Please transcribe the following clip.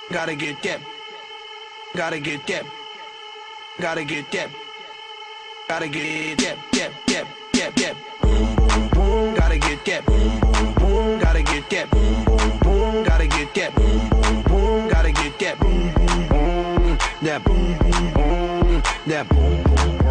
Gotta get that. Gotta get that. Gotta get that. Gotta get that. That. Boom boom boom. Gotta get that. Boom boom boom. Gotta get that. Boom boom boom. Gotta get that. Boom boom boom. Gotta get that. Boom boom boom. That boom boom boom. That boom boom.